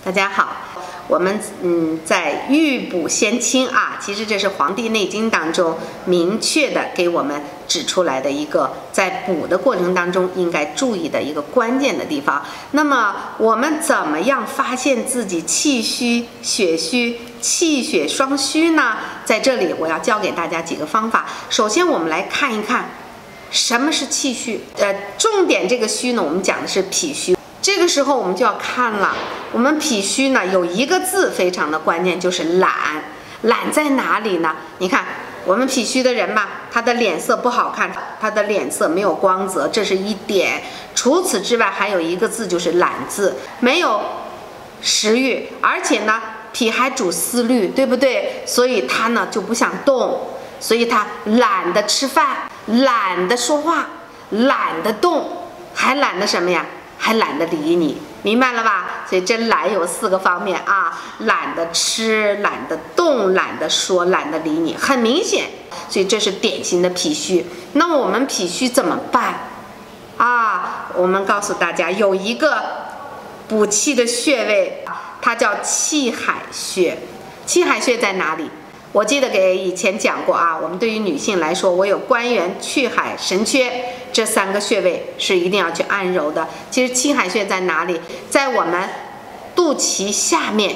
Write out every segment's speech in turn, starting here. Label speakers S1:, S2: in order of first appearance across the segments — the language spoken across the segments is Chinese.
S1: 大家好，我们在预补先清啊，其实这是《黄帝内经》当中明确的给我们指出来的一个在补的过程当中应该注意的一个关键的地方。那么我们怎么样发现自己气虚、血虚、气血双虚呢？在这里我要教给大家几个方法。首先我们来看一看什么是气虚。重点这个虚呢，我们讲的是脾虚。这个时候我们就要看了，我们脾虚呢有一个字非常的关键，就是懒。懒在哪里呢？你看我们脾虚的人嘛，他的脸色不好看，他的脸色没有光泽，这是一点。除此之外，还有一个字就是懒字，没有食欲，而且呢脾还主思虑，对不对？所以他呢就不想动，所以他懒得吃饭，懒得说话，懒得动，还懒得什么呀？还懒得理你，明白了吧？所以这懒有4个方面啊，懒得吃，懒得动，懒得说，懒得理你，很明显。所以这是典型的脾虚。那么我们脾虚怎么办啊？我们告诉大家，有一个补气的穴位，它叫气海穴。气海穴在哪里？我记得给以前讲过啊，我们对于女性来说，我有关元、去海、神阙这3个穴位是一定要去按揉的。其实气海穴在哪里？在我们肚脐下面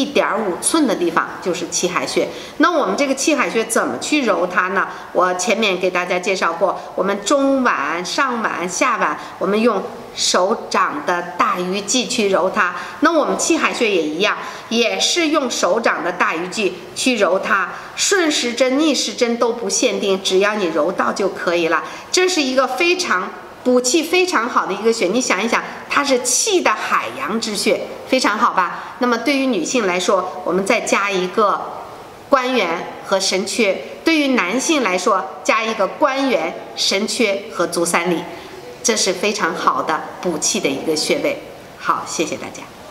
S1: 1.5寸的地方就是气海穴。那我们这个气海穴怎么去揉它呢？我前面给大家介绍过，我们中脘、上脘、下脘，我们用手掌的大鱼际去揉它。那我们气海穴也一样，也是用手掌的大鱼际去揉它，顺时针、逆时针都不限定，只要你揉到就可以了。这是一个非常补气非常好的一个穴，你想一想，它是气的海洋之穴，非常好吧？那么对于女性来说，我们再加一个关元和神阙；对于男性来说，加一个关元、神阙和足三里，这是非常好的补气的一个穴位。好，谢谢大家。